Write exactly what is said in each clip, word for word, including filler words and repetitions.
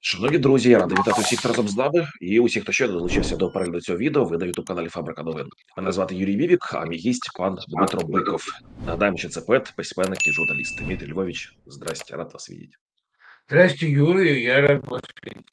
Шановні друзі, я радий вітати всіх, хто разом з нами, і усіх, хто ще не долучився до перегляду цього відео, ви на ютуб-каналі Фабрика новин. Мене звати Юрій Вівік, а мій гість пан Дмитро Биков. Нагадаємо, що це поет, письменник і журналіст. Дмитрий Львович, здрасте, рад вас видеть. Здрасте, Юрий, я рад вас видеть.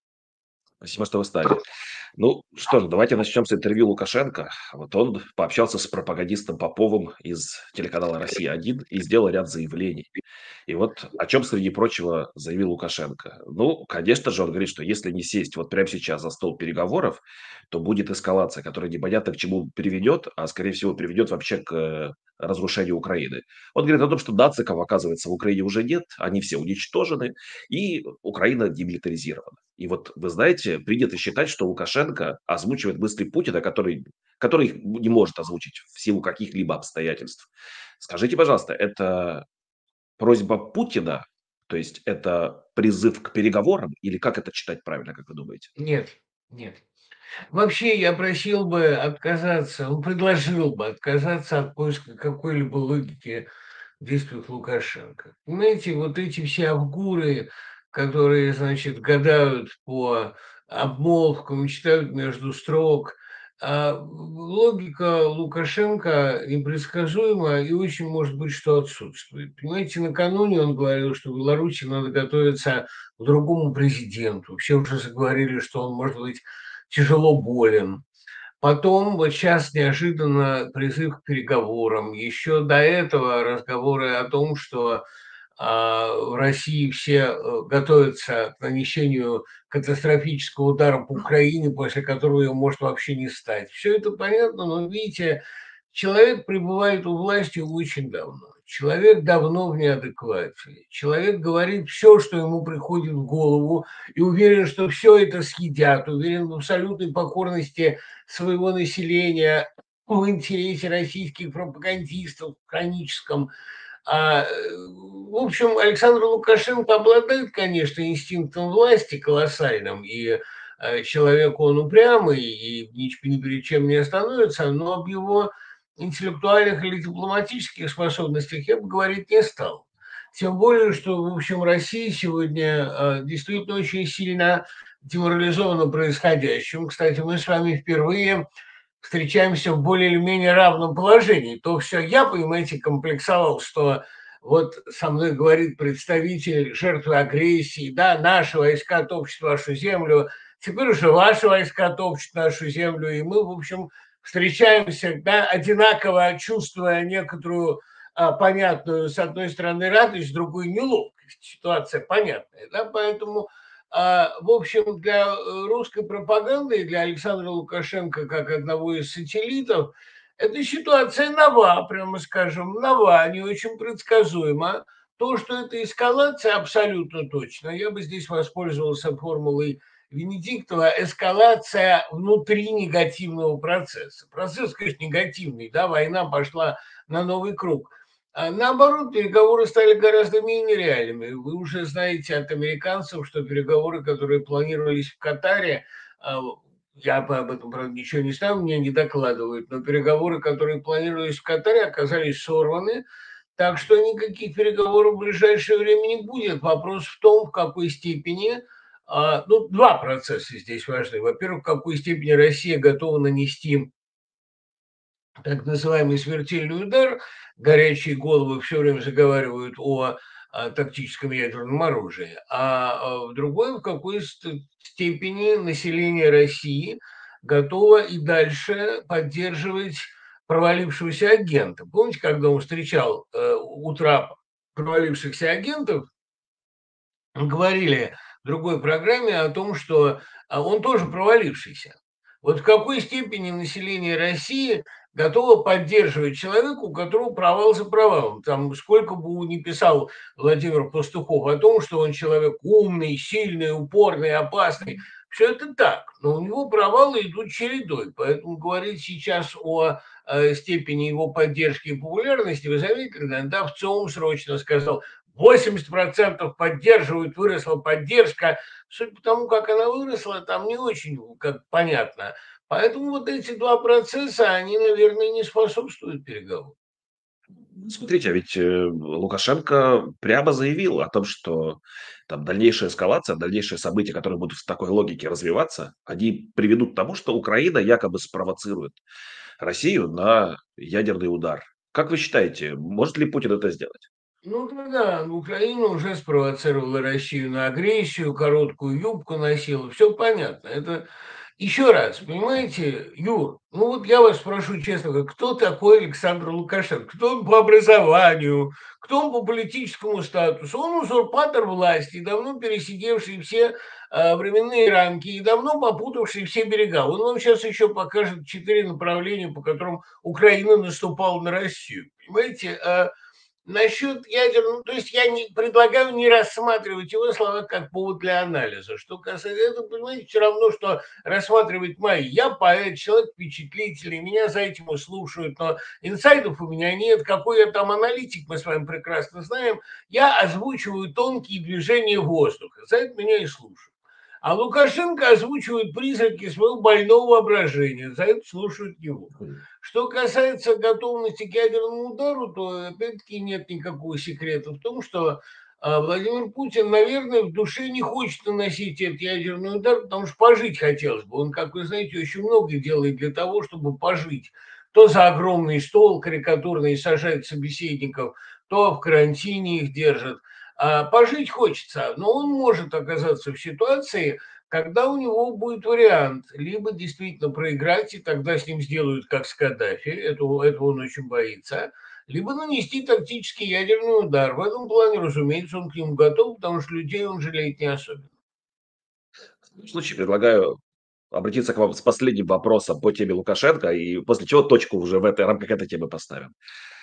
Спасибо, что вы стали. Ну что ж, давайте начнем с интервью Лукашенко. Вот он пообщался с пропагандистом Поповым из телеканала «Россия-один» и сделал ряд заявлений. И вот о чем, среди прочего, заявил Лукашенко. Ну, конечно же, он говорит, что если не сесть вот прямо сейчас за стол переговоров, то будет эскалация, которая непонятно к чему приведет, а, скорее всего, приведет вообще к э, разрушению Украины. Он говорит о том, что нациков, оказывается, в Украине уже нет, они все уничтожены, и Украина демилитаризирована. И вот, вы знаете, принято считать, что Лукашенко озвучивает мысли Путина, который, который их не может озвучить в силу каких-либо обстоятельств. Скажите, пожалуйста, это просьба Путина, то есть это призыв к переговорам, или как это читать правильно, как вы думаете? Нет, нет. Вообще я просил бы отказаться, ну, предложил бы отказаться от поиска какой-либо логики в действиях Лукашенко. Понимаете, вот эти все авгуры, которые, значит, гадают по обмолвкам, читают между строк, а, логика Лукашенко непредсказуема и очень может быть, что отсутствует. Понимаете, накануне он говорил, что в Беларуси надо готовиться к другому президенту. Все уже заговорили, что он может быть тяжело болен. Потом вот сейчас неожиданно призыв к переговорам. Еще до этого разговоры о том, что а, в России все э, готовятся к нанесению катастрофического удара по Украине, после которого ее может вообще не стать. Все это понятно, но видите, человек пребывает у власти очень давно. Человек давно в неадеквате. Человек говорит все, что ему приходит в голову, и уверен, что все это съедят, уверен в абсолютной покорности своего населения, в интересе российских пропагандистов, в хроническом. А, э, в общем, Александр Лукашенко обладает, конечно, инстинктом власти колоссальным, и э, человек он упрямый, и ни, ни перед чем не остановится, но об его интеллектуальных или дипломатических способностях я бы говорить не стал. Тем более, что, в общем, Россия сегодня э, действительно очень сильно деморализована происходящим. Кстати, мы с вами впервые встречаемся в более или менее равном положении. То все я, понимаете, комплексовал, что вот со мной говорит представитель жертвы агрессии, да, наши войска топчут вашу землю, теперь уже ваши войска топчут нашу землю, и мы, в общем, встречаемся, да, одинаково чувствуя некоторую а, понятную, с одной стороны, радость, с другой неловкость. Ситуация понятная, да, поэтому а, в общем, для э, русской пропаганды и для Александра Лукашенко как одного из сателлитов эта ситуация нова, прямо скажем, нова, не очень предсказуема. То, что это эскалация, абсолютно точно. Я бы здесь воспользовался формулой Венедиктова: эскалация внутри негативного процесса. Процесс, конечно, негативный, да, война пошла на новый круг. А наоборот, переговоры стали гораздо менее реальными. Вы уже знаете от американцев, что переговоры, которые планировались в Катаре, а, я об этом, правда, ничего не знаю, мне не докладывают, но переговоры, которые планировались в Катаре, оказались сорваны, так что никаких переговоров в ближайшее время не будет. Вопрос в том, в какой степени, а, ну, два процесса здесь важны. Во-первых, в какой степени Россия готова нанести так называемый смертельный удар. Горячие головы все время заговаривают о, а, тактическом ядерном оружии. А а в другой, в какой ст- степени население России готово и дальше поддерживать провалившегося агента. Помните, когда он встречал э, у Трапа провалившихся агентов, говорили в другой программе о том, что а, он тоже провалившийся. Вот в какой степени население России готово поддерживать человека, у которого провал за провалом. Там сколько бы он ни писал Владимир Пастухов о том, что он человек умный, сильный, упорный, опасный. Все это так, но у него провалы идут чередой. Поэтому говорить сейчас о э, степени его поддержки и популярности, вы заметили, да, в ЦИОМ срочно сказал, восемьдесят процентов поддерживают, выросла поддержка. Судя по тому, как она выросла, там не очень как понятно. Поэтому вот эти два процесса, они, наверное, не способствуют переговорам. Смотрите, а ведь, э, Лукашенко прямо заявил о том, что там дальнейшая эскалация, дальнейшие события, которые будут в такой логике развиваться, они приведут к тому, что Украина якобы спровоцирует Россию на ядерный удар. Как вы считаете, может ли Путин это сделать? Ну да, Украина уже спровоцировала Россию на агрессию, короткую юбку носила, все понятно. Это еще раз, понимаете, Юр, ну вот я вас спрошу честно, говоря, кто такой Александр Лукашенко? Кто он по образованию, кто он по политическому статусу? Он узурпатор власти, давно пересидевший все а, временные рамки и давно попутавший все берега. Он вам сейчас еще покажет четыре направления, по которым Украина наступала на Россию. Понимаете, а насчет ядерного, ну, то есть я не предлагаю не рассматривать его слова как повод для анализа. Что касается этого, понимаете, все равно, что рассматривать мои. Я поэт, человек впечатлительный, меня за этим и слушают, но инсайдов у меня нет. Какой я там аналитик, мы с вами прекрасно знаем. Я озвучиваю тонкие движения воздуха, за это меня и слушают. А Лукашенко озвучивает призраки своего больного воображения, за это слушают его. Мгм. Что касается готовности к ядерному удару, то опять-таки нет никакого секрета в том, что а, Владимир Путин, наверное, в душе не хочет наносить этот ядерный удар, потому что пожить хотелось бы. Он, как вы знаете, очень много делает для того, чтобы пожить. То за огромный стол карикатурный сажает собеседников, то в карантине их держит. А пожить хочется, но он может оказаться в ситуации, когда у него будет вариант либо действительно проиграть, и тогда с ним сделают как с Каддафи, этого, этого он очень боится, либо нанести тактический ядерный удар. В этом плане, разумеется, он к нему готов, потому что людей он жалеет не особенно. В таком случае предлагаю обратиться к вам с последним вопросом по теме Лукашенко, и после чего точку уже в этой рамках этой темы поставим.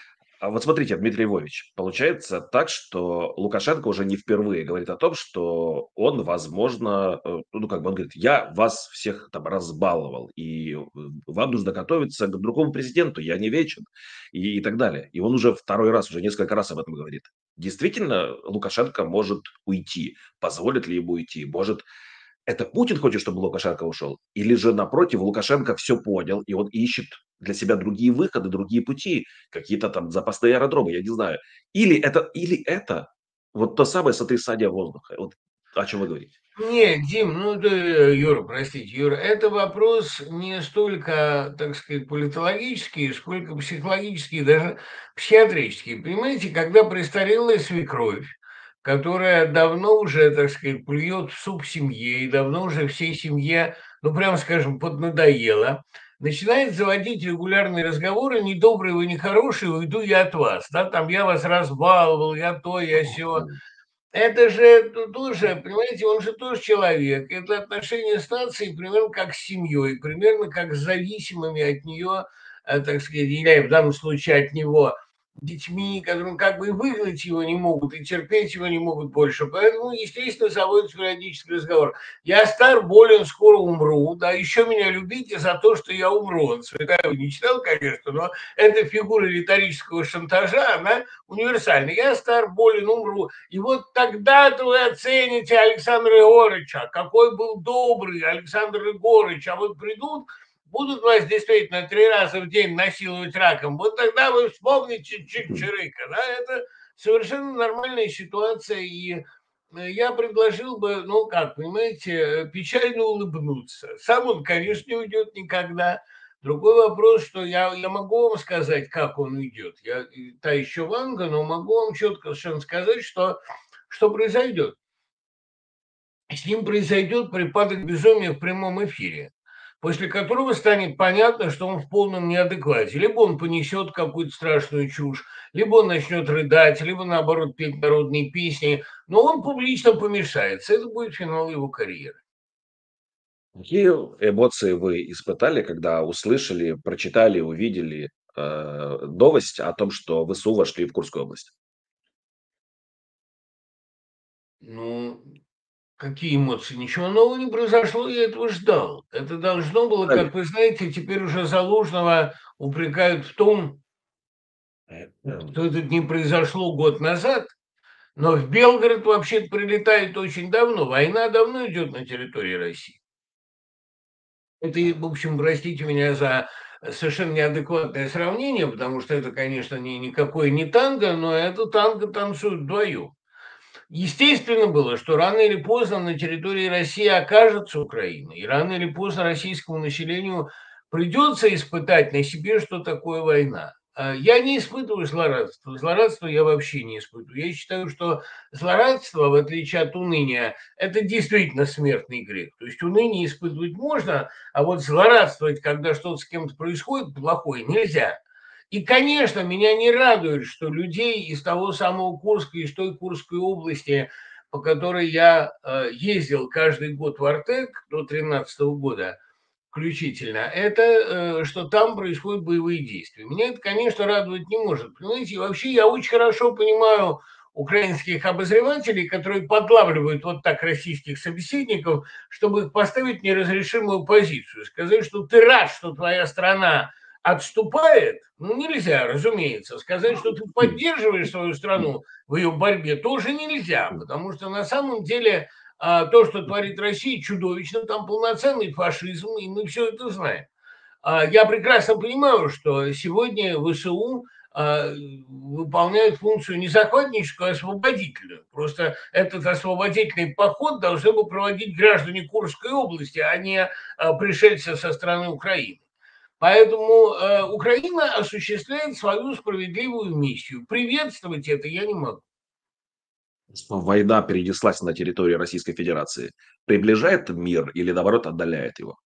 А вот смотрите, Дмитрий Львович, получается так, что Лукашенко уже не впервые говорит о том, что он, возможно, э, ну, как бы он говорит: "Я вас всех там разбаловал, и, э, вам нужно готовиться к другому президенту, я не вечен", и и так далее. И он уже второй раз, уже несколько раз об этом говорит. Действительно, Лукашенко может уйти? Позволит ли ему уйти? Может, это Путин хочет, чтобы Лукашенко ушел? Или же, напротив, Лукашенко все понял, и он ищет для себя другие выходы, другие пути, какие-то там запасные аэродромы, я не знаю. Или это или это вот то самое сотрясание воздуха, вот о чем вы говорите. Нет, Дим, ну, да, Юра, простите, Юра, это вопрос не столько, так сказать, политологический, сколько психологический, даже психиатрический. Понимаете, когда престарелая свекровь, которая давно уже, так сказать, плюет в суп семье и давно уже всей семье, ну, прямо скажем, поднадоела, начинает заводить регулярные разговоры, не добрые вы, не хорошие, уйду я от вас, да, там я вас разбаловал, я то, я сё. Мгм. Это же т тоже, понимаете, он же тоже человек. Это отношения с нацией примерно как с семьей, примерно как с зависимыми от нее, э, так сказать, или в данном случае от него детьми, которым как бы и выгнать его не могут, и терпеть его не могут больше. Поэтому, естественно, заводится периодический разговор. Я стар, болен, скоро умру, да, еще меня любите за то, что я умру. Он Цветаева не читал, конечно, но эта фигура риторического шантажа, она универсальна. Я стар, болен, умру. И вот тогда-то вы оцените Александра Егорыча, какой был добрый Александр Егорыч. А вот придут, будут вас действительно три раза в день насиловать раком, вот тогда вы вспомните Мгм. Чик-Чирика. Да? Это совершенно нормальная ситуация, и э, я предложил бы, ну, как, понимаете, э, печально улыбнуться. Сам он, конечно, не уйдет никогда. Другой вопрос, что я, я могу вам сказать, как он уйдет. Я и та еще Ванга, но могу вам четко совершенно сказать, что, что произойдет. С ним произойдет припадок безумия в прямом эфире, после которого станет понятно, что он в полном неадеквате. Либо он понесет какую-то страшную чушь, либо он начнет рыдать, либо, наоборот, петь народные песни, но он публично помешается. Это будет финал его карьеры. Какие эмоции вы испытали, когда услышали, прочитали, увидели, э, новость о том, что ВСУ вошли в Курскую область? Ну, какие эмоции? Ничего нового не произошло, я этого ждал. Это должно было, Далее. как вы знаете, теперь уже Залужного упрекают в том, Э, эм, что это не произошло год назад, но в Белгород вообще-то прилетает очень давно. Война давно идет на территории России. Это, в общем, простите меня за совершенно неадекватное сравнение, потому что это, конечно, не никакое не танго, но это танго танцуют вдвоем. Естественно было, что рано или поздно на территории России окажется Украина, и рано или поздно российскому населению придется испытать на себе, что такое война. А я не испытываю злорадства. Злорадства я вообще не испытываю. Я считаю, что злорадство, в отличие от уныния, это действительно смертный грех. То есть уныние испытывать можно, а вот злорадствовать, когда что-то с кем-то происходит плохое, нельзя. И, конечно, меня не радует, что людей из того самого Курска, из той Курской области, по которой я э, ездил каждый год в Артек до две тысячи тринадцатого года включительно, это э, что там происходят боевые действия. Меня это, конечно, радовать не может. Понимаете, и вообще я очень хорошо понимаю украинских обозревателей, которые подлавливают вот так российских собеседников, чтобы их поставить в неразрешимую позицию. Сказать, что ты рад, что твоя страна отступает, ну, нельзя, разумеется. Сказать, что ты поддерживаешь свою страну в ее борьбе, тоже нельзя, потому что на самом деле а, то, что творит Россия, чудовищно, там полноценный фашизм, и мы все это знаем. А, я прекрасно понимаю, что сегодня ВСУ а, выполняют функцию не захватническую, а освободительную. Просто этот освободительный поход должны бы проводить граждане Курской области, а не а, пришельцы со стороны Украины. Поэтому э, Украина осуществляет свою справедливую миссию. Приветствовать это я не могу. Что война перенеслась на территорию Российской Федерации, приближает мир или, наоборот, отдаляет его?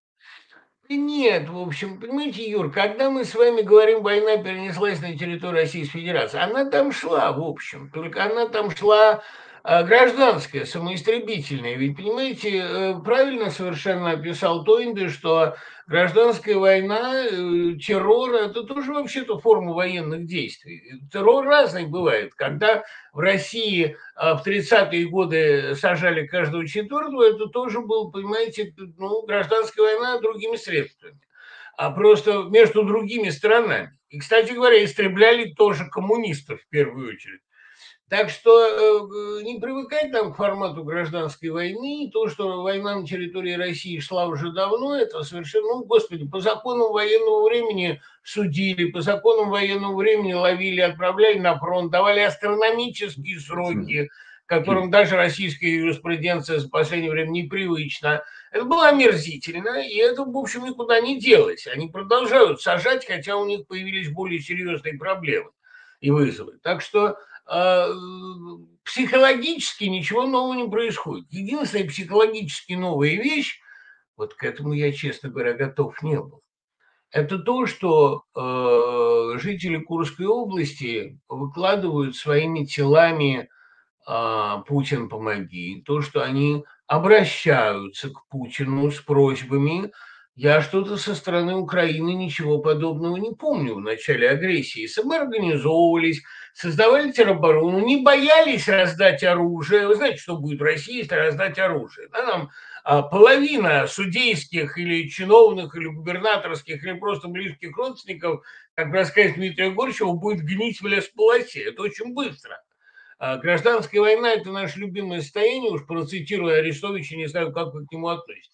Да нет, в общем, понимаете, Юр, когда мы с вами говорим, война перенеслась на территорию Российской Федерации, она там шла, в общем, только она там шла а, гражданская, самоистребительная. Ведь, понимаете, э, правильно совершенно описал Тойнби, что гражданская война, э, террор– это тоже вообще-то форма военных действий. Террор разный бывает. Когда в России а, в тридцатые годы сажали каждого четвертого, это тоже был, понимаете, ну, гражданская война другими средствами, а просто между другими странами. И, кстати говоря, истребляли тоже коммунистов в первую очередь. Так что э, не привыкать нам к формату гражданской войны. То, что война на территории России шла уже давно, это совершенно, ну, господи, по законам военного времени судили, по законам военного времени ловили, отправляли на фронт, давали астрономические сроки, которым даже российская юриспруденция за последнее время непривычна. Это было омерзительно, и это, в общем, никуда не делось. Они продолжают сажать, хотя у них появились более серьезные проблемы и вызовы. Так что а, психологически ничего нового не происходит. Единственная психологически новая вещь, вот к этому я, честно говоря, готов не был, это то, что э, жители Курской области выкладывают своими телами а, «Путин, помоги», то, что они обращаются к Путину с просьбами. Я что-то со стороны Украины ничего подобного не помню в начале агрессии. Самоорганизовывались, создавали тероборону, не боялись раздать оружие. Вы знаете, что будет в России, если раздать оружие? Да, нам а, половина судейских или чиновных, или губернаторских, или просто близких родственников, как в рассказе Дмитрия Горчева, будет гнить в лесополосе. Это очень быстро. А гражданская война– это наше любимое состояние, уж процитируя Арестовича, не знаю, как вы к нему относитесь.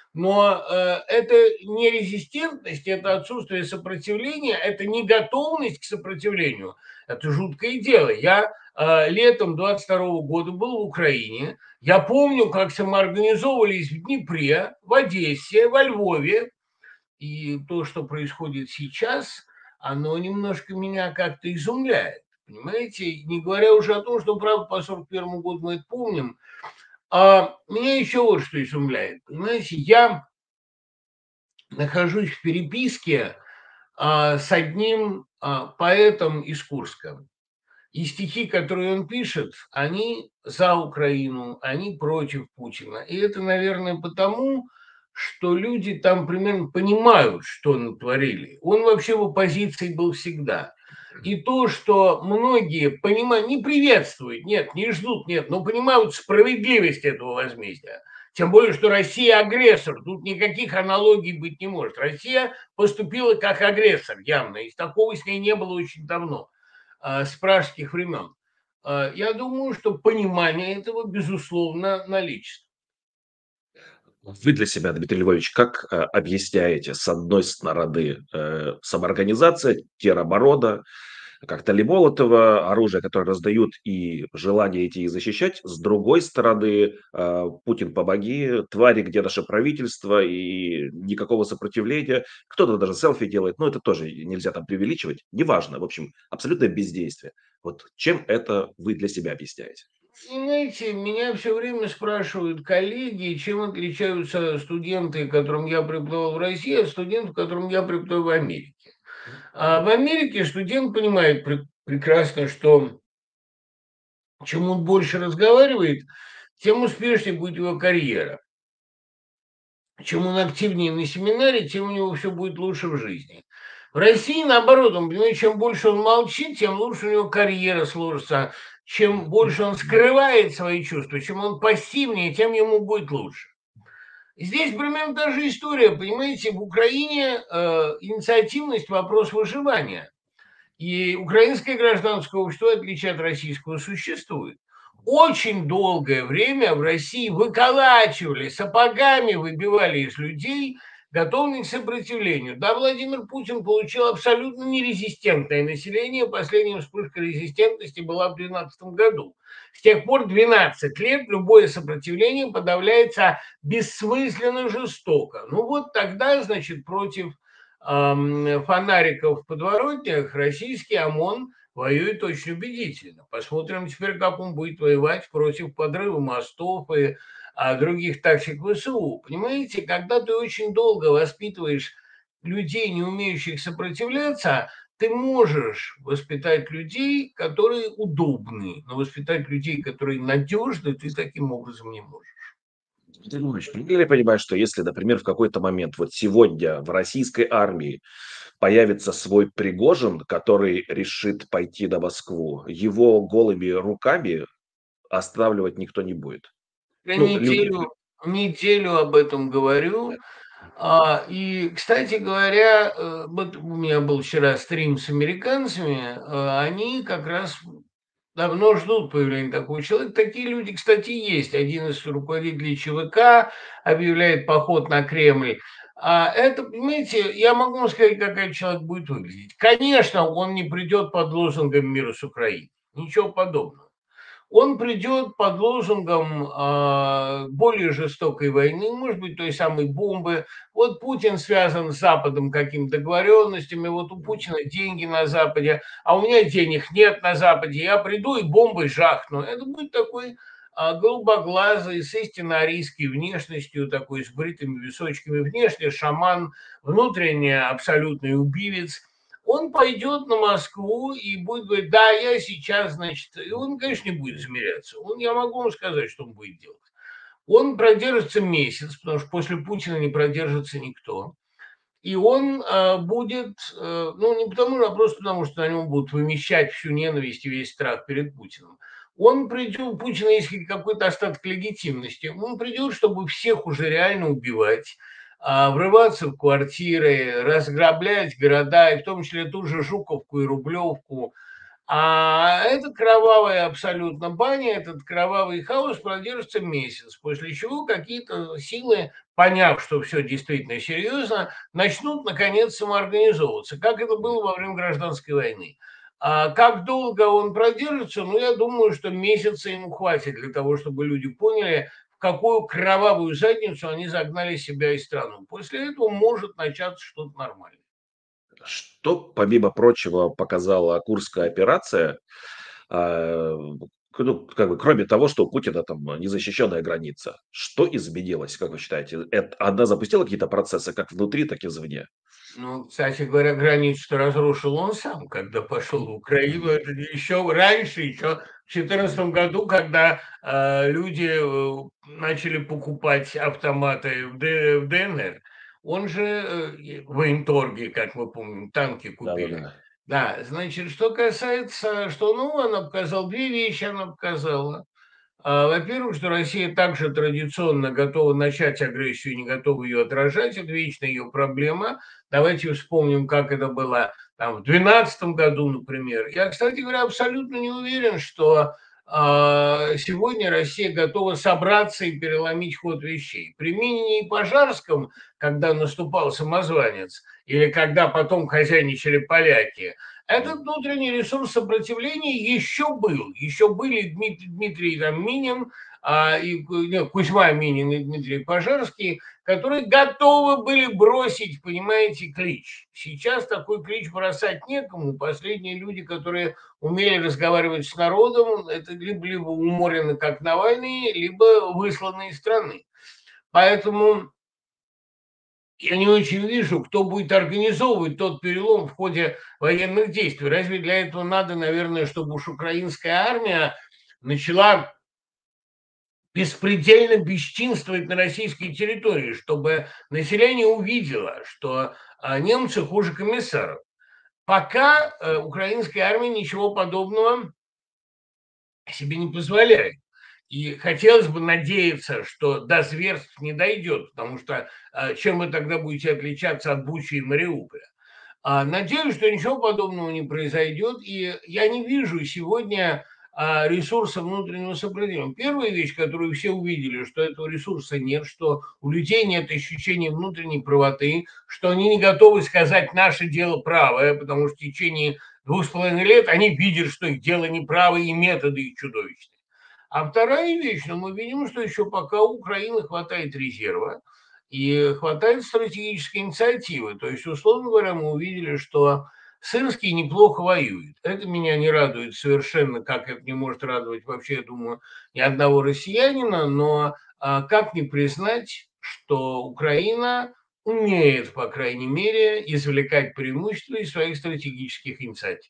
Но э, это не резистентность, это отсутствие сопротивления, это не готовность к сопротивлению. Это жуткое дело. Я э, летом двадцать второго года был в Украине. Я помню, как самоорганизовывались в Днепре, в Одессе, во Львове. И то, что происходит сейчас, оно немножко меня как-то изумляет. Понимаете, не говоря уже о том, что, правда, по сорок первому году мы это помним, а меня еще вот что изумляет. Понимаете, я нахожусь в переписке а, с одним а, поэтом из Курска. И стихи, которые он пишет, они за Украину, они против Путина. И это, наверное, потому, что люди там примерно понимают, что натворили. Он вообще в оппозиции был всегда. И то, что многие понимают, не приветствуют, нет, не ждут, нет, но понимают справедливость этого возмездия. Тем более, что Россия агрессор. Тут никаких аналогий быть не может. Россия поступила как агрессор, явно. И такого с ней не было очень давно, с пражских времен. Я думаю, что понимание этого, безусловно, наличествует. Вы для себя, Дмитрий Львович, как, э, объясняете, с одной стороны, э, самоорганизация, тероборона, коктейли Молотова, оружие, которое раздают, и желание идти и защищать. С другой стороны, э, Путин помоги, твари, где наше правительство, и никакого сопротивления. Кто-то даже селфи делает, но это тоже нельзя там преувеличивать. Неважно, в общем, абсолютное бездействие. Вот чем это вы для себя объясняете? Знаете, меня все время спрашивают коллеги, чем отличаются студенты, которым я преподавал в России, от студентов, которым я преподаю в Америке. А в Америке студент понимает пре- прекрасно, что чем он больше разговаривает, тем успешнее будет его карьера. Чем он активнее на семинаре, тем у него все будет лучше в жизни. В России, наоборот, он понимает, чем больше он молчит, тем лучше у него карьера сложится. Чем больше он скрывает свои чувства, чем он пассивнее, тем ему будет лучше. Здесь примерно та же история, понимаете, в Украине э, инициативность – вопрос выживания. И украинское гражданское общество, в отличие от российского, существует. Очень долгое время в России выколачивали, сапогами выбивали из людей готовность к сопротивлению. Да, Владимир Путин получил абсолютно нерезистентное население. Последняя вспышка резистентности была в две тысячи двенадцатом году. С тех пор двенадцать лет любое сопротивление подавляется бессмысленно жестоко. Ну вот тогда, значит, против ам, фонариков в подворотнях российский ОМОН воюет очень убедительно. Посмотрим теперь, как он будет воевать против подрыва мостов и а, других тактик ВСУ. Понимаете, когда ты очень долго воспитываешь людей, не умеющих сопротивляться, ты можешь воспитать людей, которые удобны, но воспитать людей, которые надежны, ты таким образом не можешь. Дмитрий Львович, правильно я понимаю, что если, например, в какой-то момент, вот сегодня в российской армии появится свой Пригожин, который решит пойти на Москву, его голыми руками останавливать никто не будет? Я Ну, люди. неделю, неделю об этом говорю. А, и, кстати говоря, э, вот у меня был вчера стрим с американцами, э, они как раз давно ждут появления такого человека. Такие люди, кстати, есть. Один из руководителей ЧВК объявляет поход на Кремль. А это, понимаете, я могу вам сказать, как этот человек будет выглядеть. Конечно, он не придет под лозунгом «Мира с Украиной». Ничего подобного. Он придет под лозунгом а, более жестокой войны, может быть, той самой бомбы. Вот Путин связан с Западом какими-то договоренностями, вот у Путина деньги на Западе, а у меня денег нет на Западе, я приду и бомбой жахну. Это будет такой а, голубоглазый, с истинно арийской внешностью, такой с бритыми височками, внешне шаман, внутренне абсолютный убивец – он пойдет на Москву и будет говорить, да, я сейчас, значит, и он, конечно, не будет замеряться. Он, я могу вам сказать, что он будет делать. Он продержится месяц, потому что после Путина не продержится никто. И он э, будет, э, ну, не потому, а просто потому, что на нем будут вымещать всю ненависть и весь страх перед Путиным. Он придет, у Путина есть какой-то остаток легитимности. Он придет, чтобы всех уже реально убивать, а, врываться в квартиры, разграблять города, и в том числе ту же Жуковку и Рублевку, а эта кровавая абсолютно баня, этот кровавый хаос продержится месяц, после чего какие-то силы, поняв, что все действительно серьезно, начнут, наконец, самоорганизовываться, как это было во время гражданской войны. А как долго он продержится, ну, я думаю, что месяца ему хватит для того, чтобы люди поняли, в какую кровавую задницу они загнали себя и страну. После этого может начаться что-то нормальное. Что, помимо прочего, показала Курская операция, а, к ну, как бы, кроме того, что у Путина там незащищенная граница? Что изменилось, как вы считаете? Эт она запустила какие-то процессы как внутри, так и извне? Ну, кстати говоря, границу-то разрушил он сам, когда пошел в Украину. Это еще раньше, еще в две тысячи четырнадцатом году, когда э, люди э, начали покупать автоматы в, Д- в ДНР. Он же э, в военторге, как мы помним, танки купили. Да-да-да. Да, значит, что касается, что, ну, она показала, две вещи она показала. А, Во-первых, что Россия также традиционно готова начать агрессию и не готова ее отражать. Это вечная ее проблема. Давайте вспомним, как это было там, в две тысячи двенадцатом году, например. Я, кстати говоря, абсолютно не уверен, что а, сегодня Россия готова собраться и переломить ход вещей. При Минине и Пожарском, когда наступал самозванец, или когда потом хозяйничали поляки, этот внутренний ресурс сопротивления еще был. Еще были Дмитрий, Дмитрий там, Минин, а, и, не, Кузьма Минин и Дмитрий Пожарский, которые готовы были бросить, понимаете, клич. Сейчас такой клич бросать некому. Последние люди, которые умели разговаривать с народом, это либо, либо уморены, как Навальный, либо высланы из страны. Поэтому я не очень вижу, кто будет организовывать тот перелом в ходе военных действий. Разве для этого надо, наверное, чтобы уж украинская армия начала беспредельно бесчинствовать на российской территории, чтобы население увидело, что а, немцы хуже комиссаров. Пока э, украинская армия ничего подобного себе не позволяет. И хотелось бы надеяться, что до зверств не дойдет, потому что э, чем вы тогда будете отличаться от Бучи и Мариуполя? А, надеюсь, что ничего подобного не произойдет, и я не вижу сегодня а, ресурса внутреннего сопротивления. Первая вещь, которую все увидели, что этого ресурса нет, что у людей нет ощущения внутренней правоты, что они не готовы сказать «наше дело правое», потому что в течение двух с половиной лет они видят, что их дело неправое и методы их чудовищные. А вторая вещь, но мы видим, что еще пока у Украины хватает резерва, и хватает стратегической инициативы. То есть, условно говоря, мы увидели, что Сырский неплохо воюет. Это меня не радует совершенно, как это не может радовать вообще, я думаю, ни одного россиянина, но а, как не признать, что Украина умеет, по крайней мере, извлекать преимущества из своих стратегических инициатив.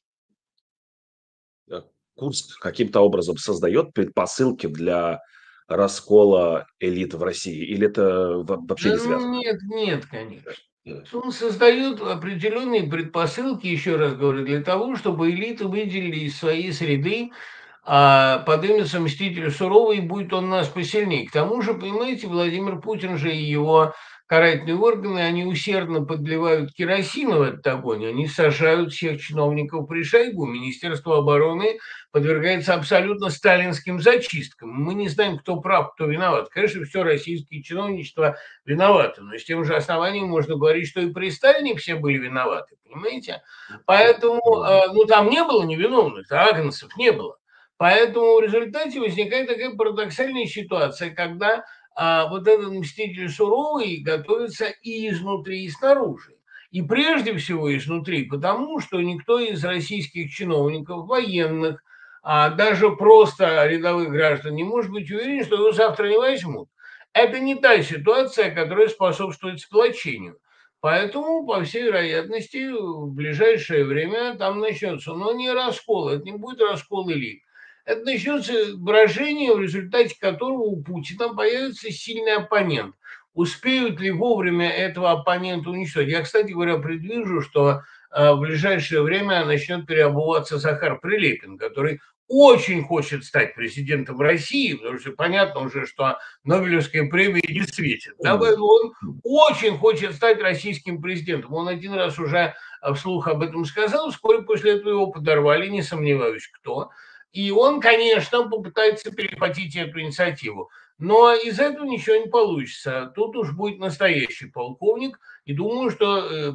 Э, Курск каким-то образом создает предпосылки для раскола элит в России? Или это во вообще Да не ну связано? нет, нет, конечно. Э, Он создает определенные предпосылки, еще раз говорю, для того, чтобы элиты выделили из своей среды, а, подымется мститель суровый, и будет он нас посильнее. К тому же, понимаете, Владимир Путин же и его карательные органы, они усердно подливают керосин в этот огонь, они сажают всех чиновников при Шойгу. Министерство обороны подвергается абсолютно сталинским зачисткам. Мы не знаем, кто прав, кто виноват. Конечно, все российское чиновничество виноваты. Но с тем же основанием можно говорить, что и при Сталине все были виноваты, понимаете? Поэтому, э, ну, там не было невиновных, агнцев не было. Поэтому в результате возникает такая парадоксальная ситуация, когда а, вот этот мститель суровый готовится и изнутри, и снаружи. И прежде всего изнутри, потому что никто из российских чиновников, военных, а даже просто рядовых граждан не может быть уверен, что его завтра не возьмут. Это не та ситуация, которая способствует сплочению. Поэтому, по всей вероятности, в ближайшее время там начнется, но не раскол, это не будет раскол элит. Это начнется брожение, в результате которого у Путина появится сильный оппонент. Успеют ли вовремя этого оппонента уничтожить? Я, кстати говоря, предвижу, что э, в ближайшее время начнет переобуваться Захар Прилепин, который очень хочет стать президентом России, потому что понятно уже, что Нобелевская премия не светит. Да, поэтому он очень хочет стать российским президентом. Он один раз уже вслух об этом сказал, вскоре после этого его подорвали, не сомневаюсь, кто. И он, конечно, попытается перехватить эту инициативу. Но из этого ничего не получится. Тут уж будет настоящий полковник. И думаю, что э,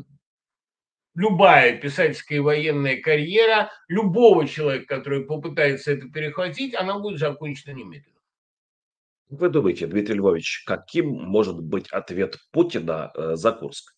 любая писательская и военная карьера любого человека, который попытается это перехватить, она будет закончена немедленно. Вы думаете, Дмитрий Львович, каким может быть ответ Путина, э, за Курск?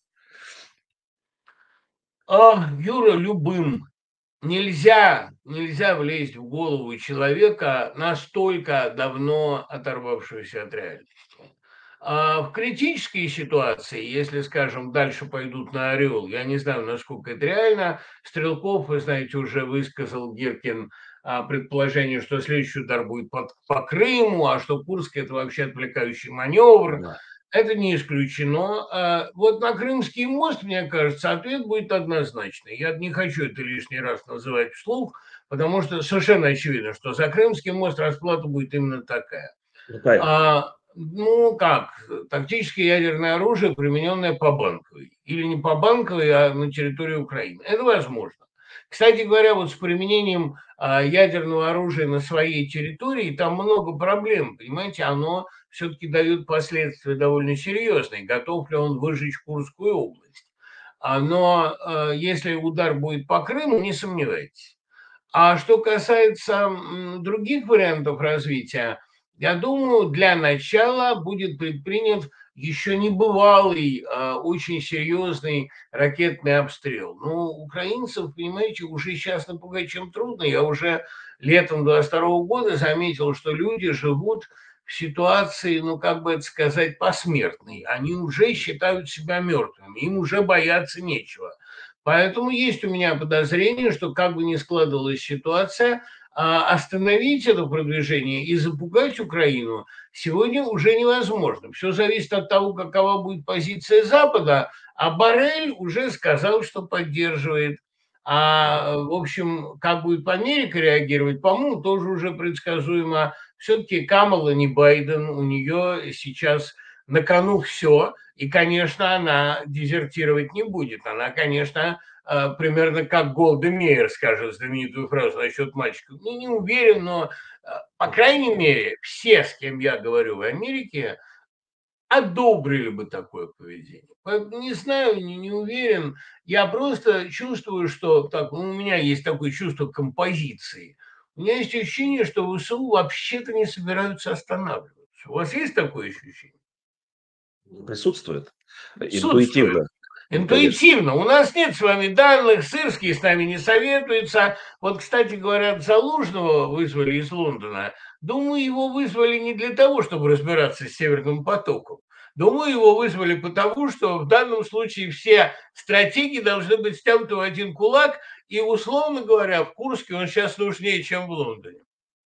А, Юра, любым. Нельзя, нельзя влезть в голову человека, настолько давно оторвавшегося от реальности. А в критической ситуации, если, скажем, дальше пойдут на «Орел», я не знаю, насколько это реально, Стрелков, вы знаете, уже высказал Гиркин а, предположение, что следующий удар будет под, по Крыму, а что Курск – это вообще отвлекающий маневр. Да. Это не исключено. А вот на Крымский мост, мне кажется, ответ будет однозначный. Я не хочу это лишний раз называть вслух, потому что совершенно очевидно, что за Крымский мост расплата будет именно такая. Какая? А, ну как, тактическое ядерное оружие, примененное по Банковой. Или не по Банковой, а на территории Украины. Это возможно. Кстати говоря, вот с применением а, ядерного оружия на своей территории там много проблем, понимаете, оно все-таки дает последствия довольно серьезные. Готов ли он выжечь Курскую область? А, Но а, если удар будет по Крыму, не сомневайтесь. А что касается м, других вариантов развития, я думаю, для начала будет предпринят еще небывалый, а, очень серьезный ракетный обстрел. Ну, украинцев, понимаете, уже сейчас напугать чем трудно. Я уже летом двадцать второго года заметил, что люди живут в ситуации, ну, как бы это сказать, посмертной. Они уже считают себя мертвыми, им уже бояться нечего. Поэтому есть у меня подозрение, что как бы ни складывалась ситуация, а, остановить это продвижение и запугать Украину сегодня уже невозможно. Все зависит от того, какова будет позиция Запада, а Боррель уже сказал, что поддерживает. А, в общем, как будет Америка реагировать, по-моему, тоже уже предсказуемо. Все-таки Камала не Байден, у нее сейчас на кону все, и, конечно, она дезертировать не будет. Она, конечно, э, примерно как Голда Меир скажет знаменитую фразу насчет мальчиков. Ну, не уверен, но, э, по крайней мере, все, с кем я говорю в Америке, одобрили бы такое поведение. Поэтому не знаю, не, не уверен. Я просто чувствую, что так, ну, у меня есть такое чувство композиции. У меня есть ощущение, что ВСУ вообще-то не собираются останавливаться. У вас есть такое ощущение? Присутствует. Присутствует. Интуитивно, конечно. Интуитивно. У нас нет с вами данных, Сырский с нами не советуется. Вот, кстати, говорят, Залужного вызвали из Лондона. Думаю, его вызвали не для того, чтобы разбираться с Северным потоком. Думаю, его вызвали потому, что в данном случае все стратегии должны быть стянуты в один кулак, и, условно говоря, в Курске он сейчас нужнее, чем в Лондоне.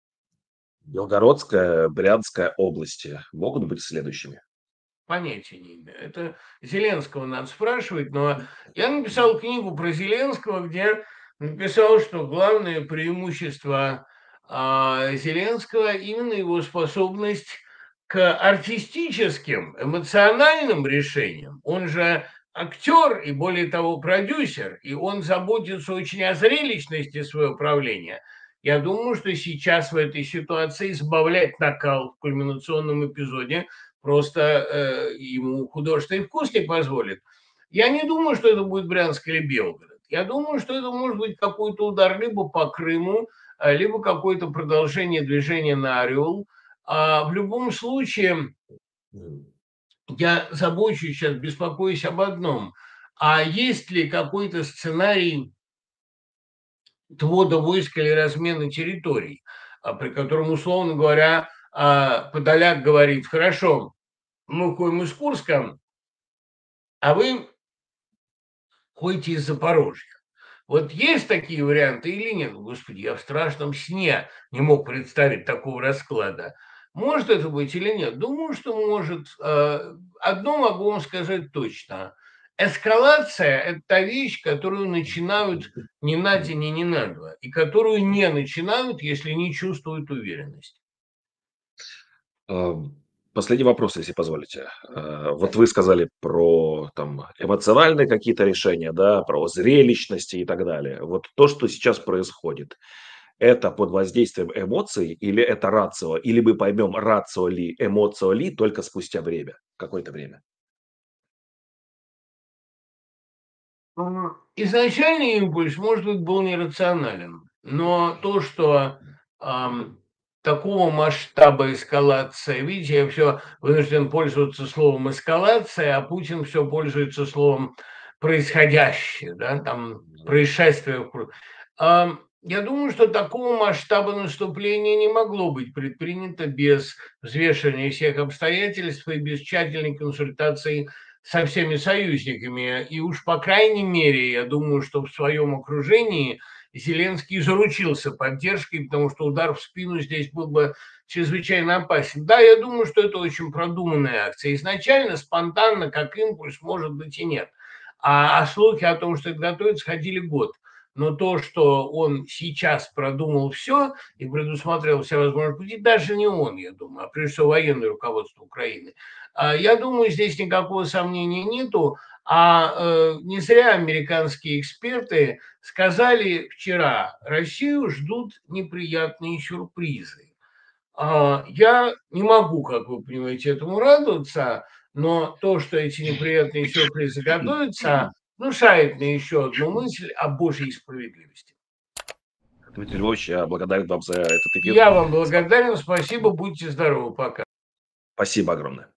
Белгородская, Брянская области могут быть следующими. Понятия не имею. Это Зеленского надо спрашивать, но я написал книгу про Зеленского, где написал, что главное преимущество а, Зеленского именно его способность к артистическим, эмоциональным решениям. Он же актер и, более того, продюсер, и он заботится очень о зрелищности своего правления. Я думаю, что сейчас в этой ситуации сбавлять накал в кульминационном эпизоде просто э, ему художественный вкус не позволит. Я не думаю, что это будет Брянск или Белгород. Я думаю, что это может быть какой-то удар либо по Крыму, а, либо какое-то продолжение движения на Орел. А в любом случае, я забочусь сейчас, беспокоюсь об одном. А есть ли какой-то сценарий отвода войск или размена территорий, а, при котором, условно говоря, а, Подоляк говорит, хорошо, мы уходим из Курска, а вы ходите из Запорожья. Вот есть такие варианты или нет? Господи, я в страшном сне не мог представить такого расклада. Может это быть или нет? Думаю, что может. Э, Одно могу вам сказать точно. Эскалация – это та вещь, которую начинают не на день и не на два, и которую не начинают, если не чувствуют уверенность. Ам, Последний вопрос, если позволите. Э, вот вы сказали про там эмоциональные какие-то решения, да, про зрелищности и так далее. Вот то, что сейчас происходит, это под воздействием эмоций или это рацио? Или мы поймем, рацио ли, эмоцио ли только спустя время, какое-то время? Мгм. Изначальный импульс, может быть, был нерационален, но то, что ам, такого масштаба эскалация, видите, я все вынужден пользоваться словом эскалация, а Путин все пользуется словом происходящее, да, там происшествие. вокруг. Ам, Я думаю, что такого масштаба наступления не могло быть предпринято без взвешивания всех обстоятельств и без тщательной консультации со всеми союзниками. И уж по крайней мере, я думаю, что в своем окружении Зеленский заручился поддержкой, потому что удар в спину здесь был бы чрезвычайно опасен. Да, я думаю, что это очень продуманная акция. Изначально, спонтанно, как импульс, может быть и нет. А, а слухи о том, что это готовится, ходили год. Но то, что он сейчас продумал все и предусмотрел все возможные пути, даже не он, я думаю, а прежде всего военное руководство Украины, а, я думаю, здесь никакого сомнения нету. А, э, не зря американские эксперты сказали вчера: Россию ждут неприятные сюрпризы. А, я не могу, как вы понимаете, этому радоваться, но то, что эти неприятные сюрпризы готовятся, внушает мне еще одну мысль о Божьей справедливости. Дмитрий Львович, я благодарен вам за этот эфир. Я вам Спа благодарен. Спасибо. Будьте здоровы. Пока. Спасибо огромное.